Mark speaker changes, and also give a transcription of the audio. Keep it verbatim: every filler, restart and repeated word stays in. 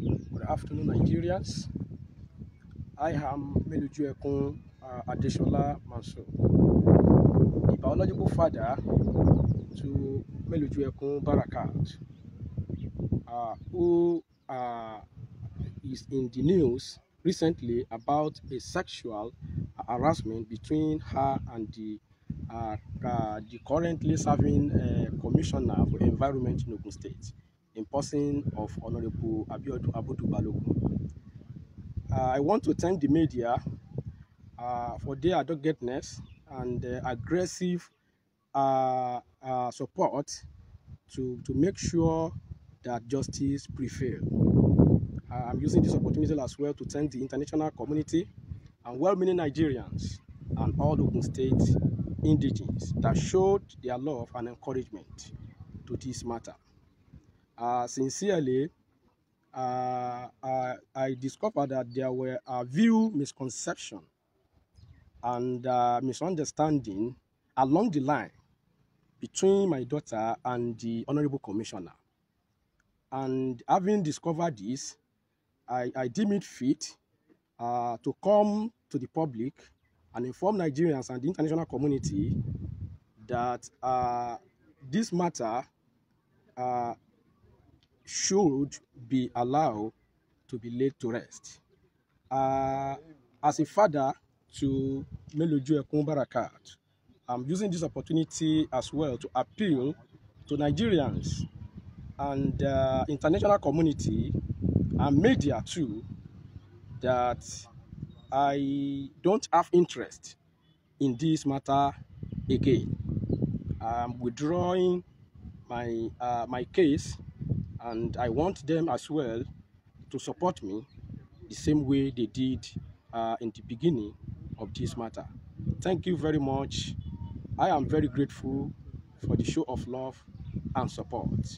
Speaker 1: Good afternoon, Nigerians. I am Melujuekun uh, Adeshola Manso, the biological father to Melujuekun Barakat, uh, who uh, is in the news recently about a sexual harassment between her and the uh, uh, the currently serving uh, Commissioner for Environment in Ogun State, in person of Honorable Abiodun Abudu Balogun. Uh, I want to thank the media uh, for their doggedness and uh, aggressive uh, uh, support to, to make sure that justice prevails. Uh, I'm using this opportunity as well to thank the international community and well-meaning Nigerians and all Ogun State indigenes that showed their love and encouragement to this matter. Uh, sincerely, uh, I, I discovered that there were a view misconception and uh, misunderstanding along the line between my daughter and the Honorable Commissioner. And having discovered this, I, I deem it fit uh, to come to the public and inform Nigerians and the international community that uh, this matter uh, should be allowed to be laid to rest. Uh, as a father to Melujuekun Barakat, I'm using this opportunity as well to appeal to Nigerians and uh, international community and media too that I don't have interest in this matter again. I'm withdrawing my uh, my case, and I want them as well to support me the same way they did uh, in the beginning of this matter. Thank you very much. I am very grateful for the show of love and support.